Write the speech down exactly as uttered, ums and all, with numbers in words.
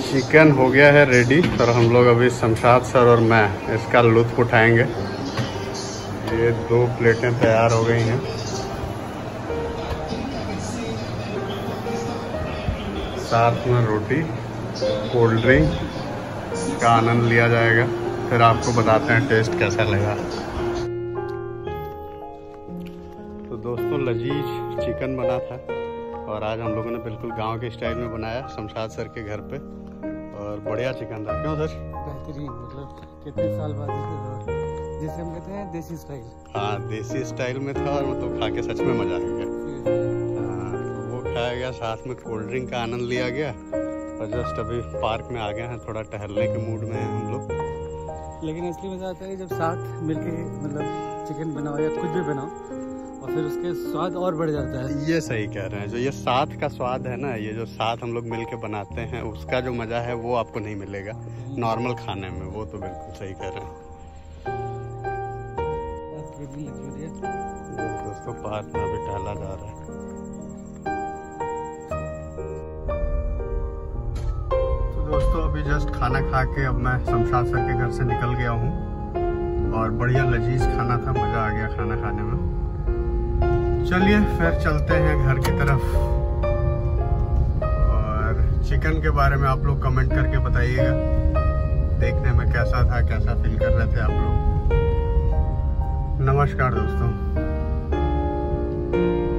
Chicken हो गया है रेडी और हम लोग अभी शमशाद सर और मैं इसका लुत्फ उठाएंगे। ये दो प्लेटें तैयार हो गई हैं। साथ में रोटी, कोल्ड ड्रिंक का आनंद लिया जाएगा। फिर आपको बताते हैं टेस्ट कैसा लगा। तो दोस्तों लजीज चिकन बना था और आज हम लोगों ने बिल्कुल गांव के स्टाइल में बनाया शमशाद सर के घर पे और बढ़िया चिकन था। क्यों सर? बेहतरीन, मतलब कितने साल बाद जैसे हम कहते हैं देसी स्टाइल। हाँ देसी स्टाइल में था और मतलब खा के सच में मज़ा आ गया। हाँ तो वो खाया गया, साथ में कोल्ड ड्रिंक का आनंद लिया गया और जस्ट अभी पार्क में आ गए हैं, थोड़ा टहलने के मूड में हैं हम लोग। लेकिन असली मज़ा आता है जब साथ मिलके मतलब चिकन बनाओ या कुछ भी बनाओ और फिर उसके स्वाद और बढ़ जाता है। ये सही कह रहे हैं, जो ये साथ का स्वाद है ना, ये जो साथ हम लोग मिलके बनाते हैं उसका जो मज़ा है वो आपको नहीं मिलेगा नॉर्मल खाने में। वो तो बिल्कुल सही कह रहे हैं। दोस्तों पार्क में अभी टहला जा रहा है। तो दोस्तों अभी जस्ट खाना खा के अब मैं शमशाद सर के घर से निकल गया हूँ और बढ़िया लजीज खाना था, मज़ा आ गया खाना खाने में। चलिए फिर चलते हैं घर की तरफ और चिकन के बारे में आप लोग कमेंट करके बताइएगा देखने में कैसा था, कैसा फील कर रहे थे आप लोग। नमस्कार दोस्तों।